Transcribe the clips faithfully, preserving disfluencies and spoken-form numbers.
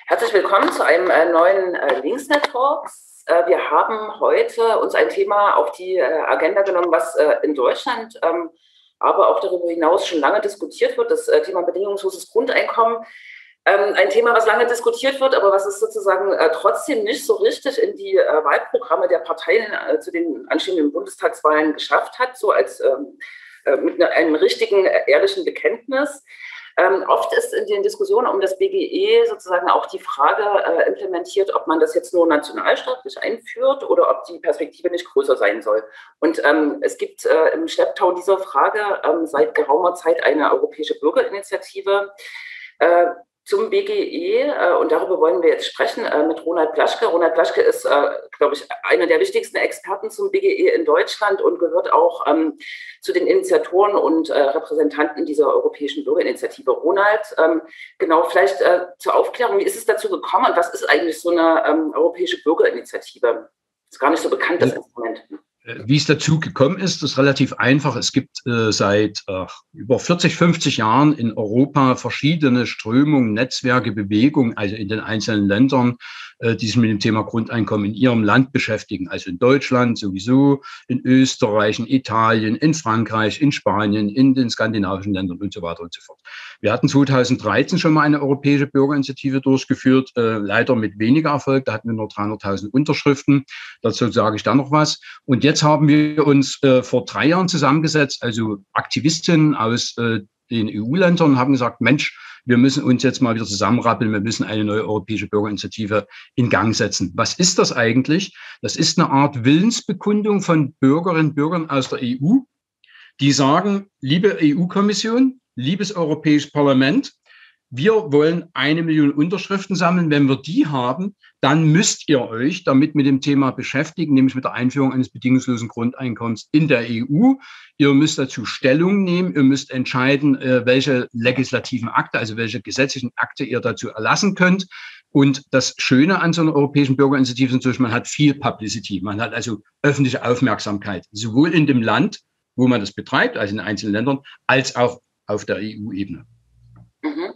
Herzlich willkommen zu einem äh, neuen äh, Linksnet Talks. Äh, wir haben heute uns ein Thema auf die äh, Agenda genommen, was äh, in Deutschland, ähm, aber auch darüber hinaus schon lange diskutiert wird, das äh, Thema bedingungsloses Grundeinkommen. Ähm, ein Thema, was lange diskutiert wird, aber was es sozusagen äh, trotzdem nicht so richtig in die äh, Wahlprogramme der Parteien äh, zu den anstehenden Bundestagswahlen geschafft hat, so als ähm, äh, mit ne, einem richtigen, äh, ehrlichen Bekenntnis. Ähm, oft ist in den Diskussionen um das B G E sozusagen auch die Frage äh, implementiert, ob man das jetzt nur nationalstaatlich einführt oder ob die Perspektive nicht größer sein soll. Und ähm, es gibt äh, im Schlepptau dieser Frage ähm, seit geraumer Zeit eine europäische Bürgerinitiative äh, zum B G E, äh, und darüber wollen wir jetzt sprechen äh, mit Ronald Plaschke. Ronald Plaschke ist, äh, glaube ich, einer der wichtigsten Experten zum B G E in Deutschland und gehört auch ähm, zu den Initiatoren und äh, Repräsentanten dieser europäischen Bürgerinitiative. Ronald, ähm, genau, vielleicht äh, zur Aufklärung, wie ist es dazu gekommen und was ist eigentlich so eine ähm, europäische Bürgerinitiative? Ist gar nicht so bekannt, das Instrument. Wie es dazu gekommen ist, ist relativ einfach. Es gibt äh, seit äh, über vierzig, fünfzig Jahren in Europa verschiedene Strömungen, Netzwerke, Bewegungen, also in den einzelnen Ländern, äh, die sich mit dem Thema Grundeinkommen in ihrem Land beschäftigen. Also in Deutschland sowieso, in Österreich, in Italien, in Frankreich, in Spanien, in den skandinavischen Ländern und so weiter und so fort. Wir hatten zweitausenddreizehn schon mal eine europäische Bürgerinitiative durchgeführt, äh, leider mit weniger Erfolg. Da hatten wir nur dreihunderttausend Unterschriften. Dazu sage ich dann noch was. Und jetzt haben wir uns äh, vor drei Jahren zusammengesetzt, also Aktivistinnen aus äh, den E U-Ländern, und haben gesagt, Mensch, wir müssen uns jetzt mal wieder zusammenrappeln, wir müssen eine neue europäische Bürgerinitiative in Gang setzen. Was ist das eigentlich? Das ist eine Art Willensbekundung von Bürgerinnen und Bürgern aus der E U, die sagen, liebe E U-Kommission, liebes Europäisches Parlament, wir wollen eine Million Unterschriften sammeln. Wenn wir die haben, dann müsst ihr euch damit mit dem Thema beschäftigen, nämlich mit der Einführung eines bedingungslosen Grundeinkommens in der E U. Ihr müsst dazu Stellung nehmen. Ihr müsst entscheiden, welche legislativen Akte, also welche gesetzlichen Akte ihr dazu erlassen könnt. Und das Schöne an so einer europäischen Bürgerinitiative ist natürlich, man hat viel Publicity. Man hat also öffentliche Aufmerksamkeit, sowohl in dem Land, wo man das betreibt, also in den einzelnen Ländern, als auch auf der E U-Ebene. Mhm.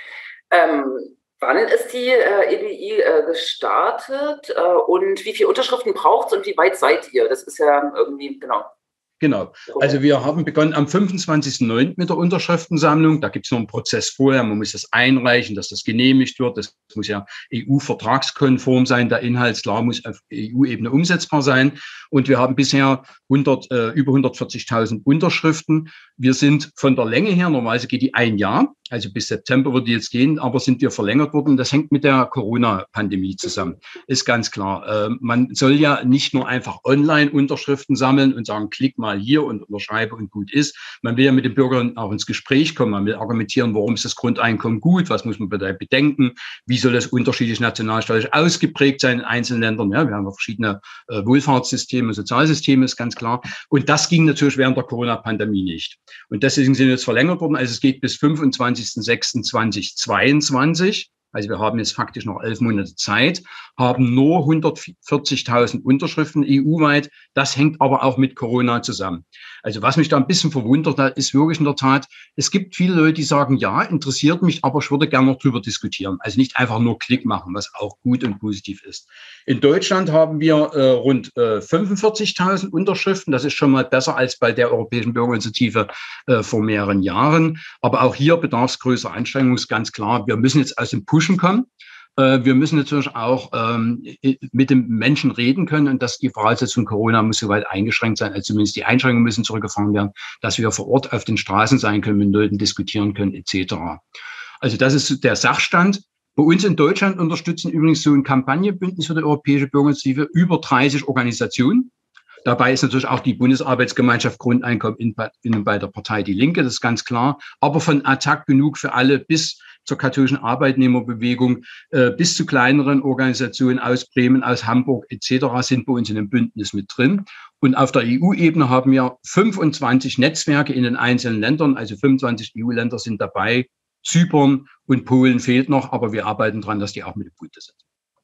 Ähm, wann ist die äh, E B I äh, gestartet äh, und wie viele Unterschriften braucht es und wie weit seid ihr? Das ist ja irgendwie, genau. Genau. Also wir haben begonnen am fünfundzwanzigsten neunten mit der Unterschriftensammlung. Da gibt es noch einen Prozess vorher. Man muss das einreichen, dass das genehmigt wird. Das muss ja E U-vertragskonform sein. Der Inhalt, klar, muss auf E U-Ebene umsetzbar sein. Und wir haben bisher hundert, äh, über hundertvierzigtausend Unterschriften. Wir sind von der Länge her, normalerweise geht die ein Jahr, also bis September wird die jetzt gehen, aber sind wir verlängert worden. Das hängt mit der Corona-Pandemie zusammen, ist ganz klar. Äh, man soll ja nicht nur einfach online Unterschriften sammeln und sagen, klick mal hier und unterschreibe und gut ist. Man will ja mit den Bürgern auch ins Gespräch kommen. Man will argumentieren, warum ist das Grundeinkommen gut, was muss man dabei bedenken, wie soll das unterschiedlich nationalstaatlich ausgeprägt sein in einzelnen Ländern. Ja, wir haben ja verschiedene äh, Wohlfahrtssysteme, Sozialsysteme, ist ganz klar. Und das ging natürlich während der Corona-Pandemie nicht. Und deswegen sind wir jetzt verlängert worden. Also es geht bis fünfundzwanzigsten sechsten zweitausendzweiundzwanzig. Also wir haben jetzt faktisch noch elf Monate Zeit, haben nur hundertvierzigtausend Unterschriften E U-weit. Das hängt aber auch mit Corona zusammen. Also was mich da ein bisschen verwundert hat, ist wirklich in der Tat, es gibt viele Leute, die sagen, ja, interessiert mich, aber ich würde gerne noch drüber diskutieren. Also nicht einfach nur Klick machen, was auch gut und positiv ist. In Deutschland haben wir äh, rund äh, fünfundvierzigtausend Unterschriften. Das ist schon mal besser als bei der Europäischen Bürgerinitiative äh, vor mehreren Jahren. Aber auch hier bedarf es größerer Anstrengungen, ist ganz klar. Wir müssen jetzt aus dem Pushen kommen. Wir müssen natürlich auch ähm, mit den Menschen reden können und dass die Voraussetzung Corona muss soweit eingeschränkt sein, also zumindest die Einschränkungen müssen zurückgefahren werden, dass wir vor Ort auf den Straßen sein können, mit Leuten diskutieren können et cetera. Also das ist der Sachstand. Bei uns in Deutschland unterstützen übrigens so ein Kampagnenbündnis für die Europäische Bürgerinitiative über dreißig Organisationen. Dabei ist natürlich auch die Bundesarbeitsgemeinschaft Grundeinkommen in, in, bei der Partei Die Linke, das ist ganz klar. Aber von Attac genug für alle bis zur katholischen Arbeitnehmerbewegung, äh, bis zu kleineren Organisationen aus Bremen, aus Hamburg et cetera sind bei uns in dem Bündnis mit drin. Und auf der E U-Ebene haben wir fünfundzwanzig Netzwerke in den einzelnen Ländern, also fünfundzwanzig E U-Länder sind dabei. Zypern und Polen fehlt noch, aber wir arbeiten daran, dass die auch mit im Bunde sind.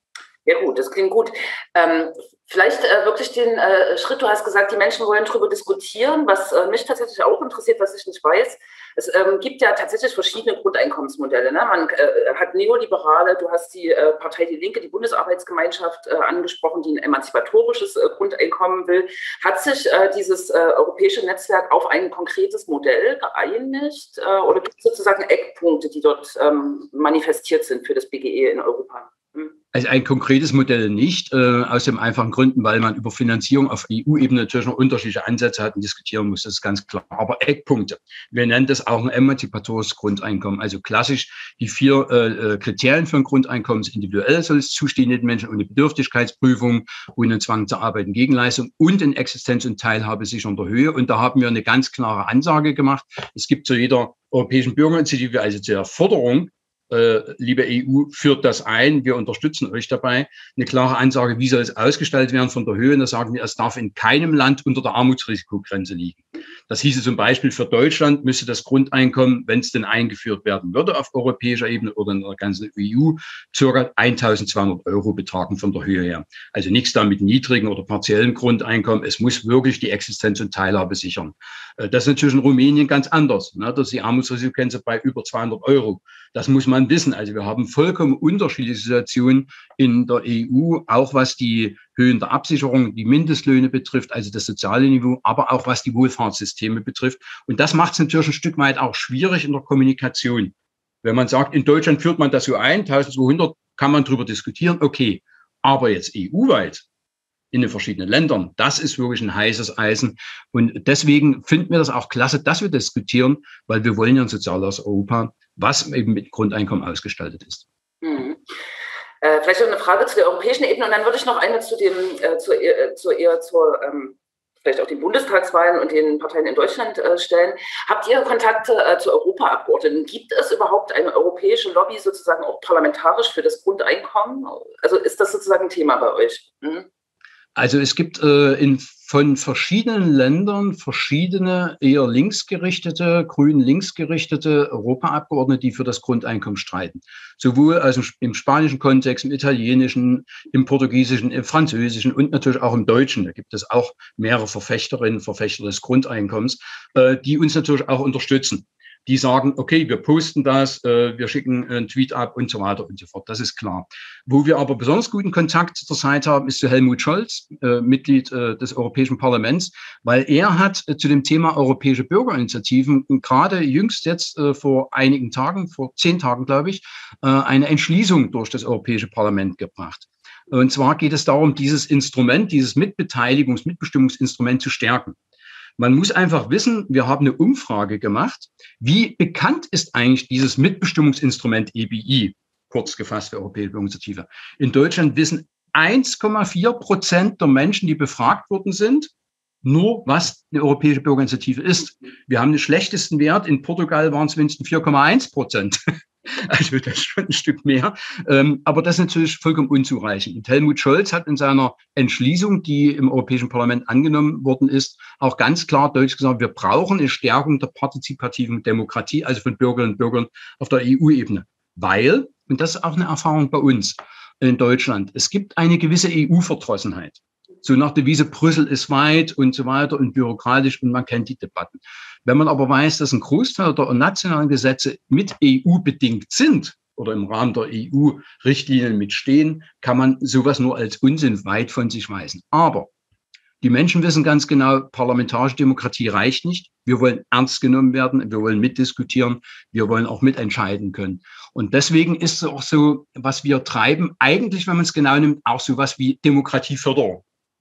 Ja gut, das klingt gut. Ähm, vielleicht äh, wirklich den äh, Schritt, du hast gesagt, die Menschen wollen darüber diskutieren, was äh, mich tatsächlich auch interessiert, was ich nicht weiß. Es ähm, gibt ja tatsächlich verschiedene Grundeinkommensmodelle. Ne? Man äh, hat Neoliberale, du hast die äh, Partei Die Linke, die Bundesarbeitsgemeinschaft äh, angesprochen, die ein emanzipatorisches äh, Grundeinkommen will. Hat sich äh, dieses äh, europäische Netzwerk auf ein konkretes Modell geeinigt äh, oder gibt es sozusagen Eckpunkte, die dort ähm, manifestiert sind für das B G E in Europa? Also ein konkretes Modell nicht, äh, aus dem einfachen Gründen, weil man über Finanzierung auf E U-Ebene natürlich noch unterschiedliche Ansätze hat und diskutieren muss, das ist ganz klar. Aber Eckpunkte, wir nennen das auch ein emanzipatorisches Grundeinkommen. Also klassisch die vier äh, Kriterien für ein Grundeinkommen: individuell soll es zustehen den Menschen ohne Bedürftigkeitsprüfung, ohne Zwang zur Arbeit und Gegenleistung und in Existenz und Teilhabe sichernder Höhe. Und da haben wir eine ganz klare Ansage gemacht. Es gibt zu jeder europäischen Bürgerinitiative, also zu der Forderung, Äh, liebe E U, führt das ein, wir unterstützen euch dabei, eine klare Ansage, wie soll es ausgestaltet werden von der Höhe. Und da sagen wir, es darf in keinem Land unter der Armutsrisikogrenze liegen. Das hieße zum Beispiel für Deutschland, müsste das Grundeinkommen, wenn es denn eingeführt werden würde auf europäischer Ebene oder in der ganzen E U, circa eintausendzweihundert Euro betragen von der Höhe her. Also nichts da mit niedrigen oder partiellen Grundeinkommen. Es muss wirklich die Existenz und Teilhabe sichern. Das ist natürlich in Rumänien ganz anders. Da ist die Armutsrisikogrenze bei über zweihundert Euro. Das muss man wissen. Also wir haben vollkommen unterschiedliche Situationen in der E U, auch was die Höhen der Absicherung, die Mindestlöhne betrifft, also das soziale Niveau, aber auch was die Wohlfahrtssysteme betrifft. Und das macht es natürlich ein Stück weit auch schwierig in der Kommunikation. Wenn man sagt, in Deutschland führt man das so ein, eintausendzweihundert, kann man darüber diskutieren, okay. Aber jetzt E U-weit in den verschiedenen Ländern, das ist wirklich ein heißes Eisen. Und deswegen finden wir das auch klasse, dass wir diskutieren, weil wir wollen ja ein soziales Europa, was eben mit Grundeinkommen ausgestaltet ist. Mhm. Äh, vielleicht noch eine Frage zu der europäischen Ebene und dann würde ich noch eine zu dem, äh, zur, äh, zur, eher zur, ähm, vielleicht auch den Bundestagswahlen und den Parteien in Deutschland äh, stellen. Habt ihr Kontakte äh, zu Europaabgeordneten? Gibt es überhaupt eine europäische Lobby sozusagen auch parlamentarisch für das Grundeinkommen? Also ist das sozusagen ein Thema bei euch? Mhm. Also es gibt äh, in, von verschiedenen Ländern verschiedene eher linksgerichtete, grün linksgerichtete Europaabgeordnete, die für das Grundeinkommen streiten. Sowohl also im spanischen Kontext, im italienischen, im portugiesischen, im französischen und natürlich auch im deutschen. Da gibt es auch mehrere Verfechterinnen, Verfechter des Grundeinkommens, äh, die uns natürlich auch unterstützen. Die sagen, okay, wir posten das, äh, wir schicken einen Tweet ab und so weiter und so fort. Das ist klar. Wo wir aber besonders guten Kontakt zur Zeit haben, ist zu Helmut Scholz, äh, Mitglied äh, des Europäischen Parlaments, weil er hat äh, zu dem Thema europäische Bürgerinitiativen gerade jüngst jetzt äh, vor einigen Tagen, vor zehn Tagen, glaube ich, äh, eine Entschließung durch das Europäische Parlament gebracht. Und zwar geht es darum, dieses Instrument, dieses Mitbeteiligungs-, Mitbestimmungsinstrument zu stärken. Man muss einfach wissen, wir haben eine Umfrage gemacht, wie bekannt ist eigentlich dieses Mitbestimmungsinstrument E B I, kurz gefasst für Europäische Bürgerinitiative. In Deutschland wissen eins Komma vier Prozent der Menschen, die befragt worden sind, nur was eine Europäische Bürgerinitiative ist. Wir haben den schlechtesten Wert, in Portugal waren es wenigstens vier Komma eins Prozent. Also das ist schon ein Stück mehr. Ähm, aber das ist natürlich vollkommen unzureichend. Und Helmut Scholz hat in seiner Entschließung, die im Europäischen Parlament angenommen worden ist, auch ganz klar deutlich gesagt, wir brauchen eine Stärkung der partizipativen Demokratie, also von Bürgerinnen und Bürgern auf der E U-Ebene. Weil, und das ist auch eine Erfahrung bei uns in Deutschland, es gibt eine gewisse E U-Verdrossenheit. So nach der Devise, Brüssel ist weit und so weiter und bürokratisch und man kennt die Debatten. Wenn man aber weiß, dass ein Großteil der nationalen Gesetze mit E U bedingt sind oder im Rahmen der E U-Richtlinien mitstehen, kann man sowas nur als Unsinn weit von sich weisen. Aber die Menschen wissen ganz genau, parlamentarische Demokratie reicht nicht. Wir wollen ernst genommen werden, wir wollen mitdiskutieren, wir wollen auch mitentscheiden können. Und deswegen ist es auch so, was wir treiben, eigentlich, wenn man es genau nimmt, auch sowas wie Demokratieförderung.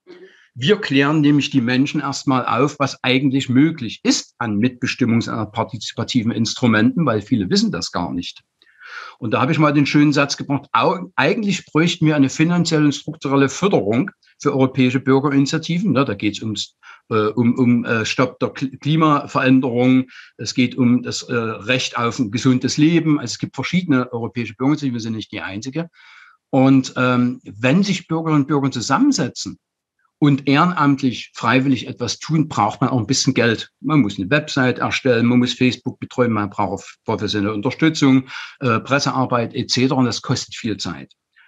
Wir klären nämlich die Menschen erstmal auf, was eigentlich möglich ist an Mitbestimmungs- und partizipativen Instrumenten, weil viele wissen das gar nicht. Und da habe ich mal den schönen Satz gebracht, eigentlich bräuchten wir eine finanzielle und strukturelle Förderung für europäische Bürgerinitiativen. Da geht es ums, äh, um, um äh, Stopp der Klimaveränderung, es geht um das äh, Recht auf ein gesundes Leben. Also es gibt verschiedene europäische Bürgerinitiativen, wir sind nicht die einzige. Und ähm, wenn sich Bürgerinnen und Bürger zusammensetzen und ehrenamtlich, freiwillig etwas tun, braucht man auch ein bisschen Geld. Man muss eine Website erstellen, man muss Facebook betreuen, man braucht professionelle Unterstützung, äh, Pressearbeit et cetera. Und das kostet viel Zeit.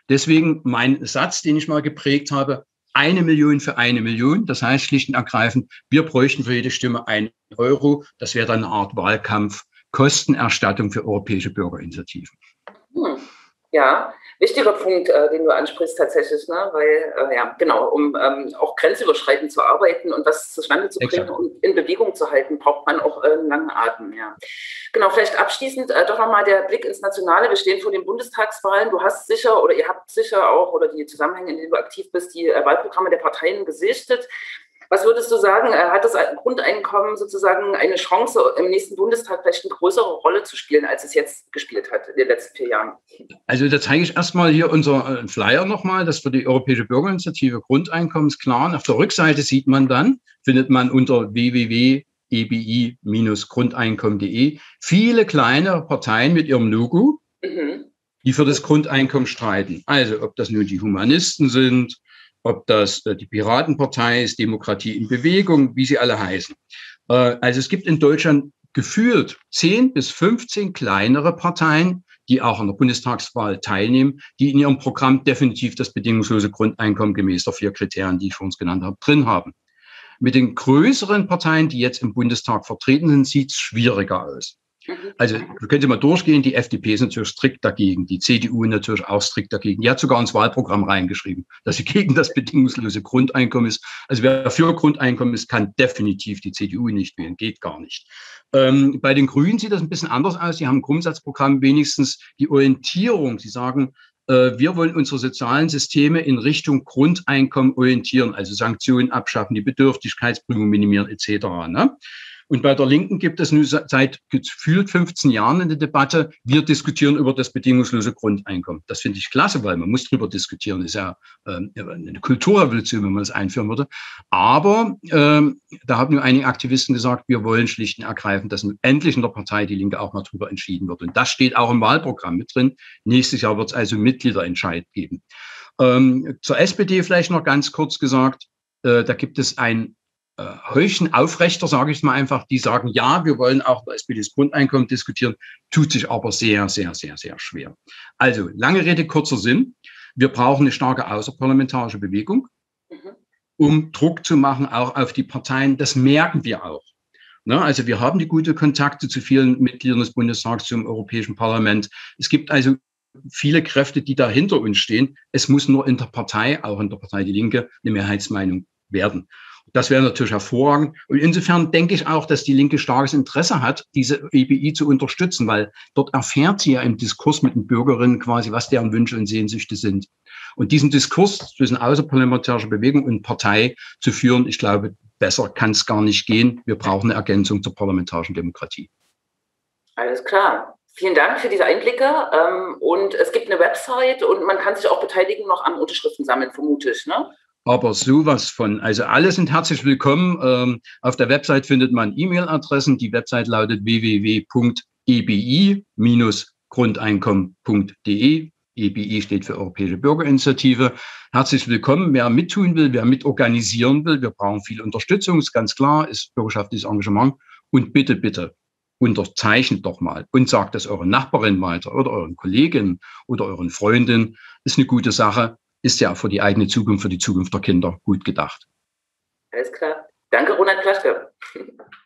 Deswegen mein Satz, den ich mal geprägt habe, eine Million für eine Million. Das heißt schlicht und ergreifend, wir bräuchten für jede Stimme einen Euro. Das wäre dann eine Art Wahlkampf, Kostenerstattung für europäische Bürgerinitiativen. Hm. Ja, wichtiger Punkt, äh, den du ansprichst tatsächlich, ne? Weil, äh, ja, genau, um ähm, auch grenzüberschreitend zu arbeiten und was zustande zu bringen Exakt. Und in Bewegung zu halten, braucht man auch äh, einen langen Atem, ja. Genau, vielleicht abschließend äh, doch nochmal der Blick ins Nationale. Wir stehen vor den Bundestagswahlen. Du hast sicher oder ihr habt sicher auch, oder die Zusammenhänge, in denen du aktiv bist, die äh, Wahlprogramme der Parteien gesichtet. Was würdest du sagen, hat das Grundeinkommen sozusagen eine Chance, im nächsten Bundestag vielleicht eine größere Rolle zu spielen, als es jetzt gespielt hat in den letzten vier Jahren? Also da zeige ich erstmal hier unser Flyer nochmal, das für die Europäische Bürgerinitiative Grundeinkommen ist klar. Auf der Rückseite sieht man dann, findet man unter w w w punkt e b i Bindestrich grundeinkommen punkt de viele kleine Parteien mit ihrem Logo, mhm. die für das Grundeinkommen streiten. Also ob das nun die Humanisten sind, ob das die Piratenpartei ist, Demokratie in Bewegung, wie sie alle heißen. Also es gibt in Deutschland gefühlt zehn bis fünfzehn kleinere Parteien, die auch an der Bundestagswahl teilnehmen, die in ihrem Programm definitiv das bedingungslose Grundeinkommen gemäß der vier Kriterien, die ich für uns genannt habe, drin haben. Mit den größeren Parteien, die jetzt im Bundestag vertreten sind, sieht es schwieriger aus. Also, wir können Sie mal durchgehen. Die F D P ist natürlich strikt dagegen. Die C D U natürlich auch strikt dagegen. Die hat sogar ins Wahlprogramm reingeschrieben, dass sie gegen das bedingungslose Grundeinkommen ist. Also, wer für Grundeinkommen ist, kann definitiv die C D U nicht wählen. Geht gar nicht. Ähm, bei den Grünen sieht das ein bisschen anders aus. Die haben im Grundsatzprogramm wenigstens die Orientierung. Sie sagen, äh, wir wollen unsere sozialen Systeme in Richtung Grundeinkommen orientieren. Also Sanktionen abschaffen, die Bedürftigkeitsprüfung minimieren et cetera. Ne? Und bei der Linken gibt es nun seit gefühlt fünfzehn Jahren eine Debatte, wir diskutieren über das bedingungslose Grundeinkommen. Das finde ich klasse, weil man muss drüber diskutieren. Das ist ja ähm, eine Kulturrevolution, wenn man das einführen würde. Aber ähm, da haben nur einige Aktivisten gesagt, wir wollen schlicht und ergreifend, dass endlich in der Partei Die Linke auch mal drüber entschieden wird. Und das steht auch im Wahlprogramm mit drin. Nächstes Jahr wird es also Mitgliederentscheid geben. Ähm, zur S P D vielleicht noch ganz kurz gesagt, äh, da gibt es ein Heuchen Aufrechter, sage ich mal einfach, die sagen, ja, wir wollen auch über S P Ds Grundeinkommen diskutieren, tut sich aber sehr, sehr, sehr, sehr schwer. Also, lange Rede, kurzer Sinn. Wir brauchen eine starke außerparlamentarische Bewegung, um Druck zu machen, auch auf die Parteien. Das merken wir auch. Ne? Also, wir haben die gute Kontakte zu vielen Mitgliedern des Bundestags, zum Europäischen Parlament. Es gibt also viele Kräfte, die da hinter uns stehen. Es muss nur in der Partei, auch in der Partei Die Linke, eine Mehrheitsmeinung werden. Das wäre natürlich hervorragend. Und insofern denke ich auch, dass die Linke starkes Interesse hat, diese E B I zu unterstützen, weil dort erfährt sie ja im Diskurs mit den Bürgerinnen quasi, was deren Wünsche und Sehnsüchte sind. Und diesen Diskurs zwischen außerparlamentarischer Bewegung und Partei zu führen, ich glaube, besser kann es gar nicht gehen. Wir brauchen eine Ergänzung zur parlamentarischen Demokratie. Alles klar. Vielen Dank für diese Einblicke. Und es gibt eine Website und man kann sich auch beteiligen noch am Unterschriften sammeln, vermute ich, ne? Aber sowas von. Also alle sind herzlich willkommen. Ähm, auf der Website findet man E-Mail-Adressen. Die Website lautet w w w punkt e b i Bindestrich grundeinkommen punkt de. E B I steht für Europäische Bürgerinitiative. Herzlich willkommen. Wer mittun will, wer mitorganisieren will, wir brauchen viel Unterstützung, ist ganz klar, ist bürgerschaftliches Engagement. Und bitte, bitte, unterzeichnet doch mal und sagt das euren Nachbarinnen weiter oder euren Kolleginnen oder euren Freundinnen. Ist eine gute Sache. Ist ja für die eigene Zukunft, für die Zukunft der Kinder gut gedacht. Alles klar. Danke, Ronald Plaschke.